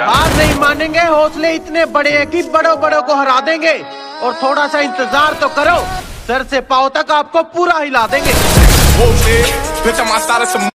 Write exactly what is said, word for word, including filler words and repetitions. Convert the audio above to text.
हार नहीं मानेंगे, हौसले इतने बड़े हैं कि बड़ों बड़ों को हरा देंगे। और थोड़ा सा इंतजार तो करो, सर से पाँव तक आपको पूरा हिला देंगे।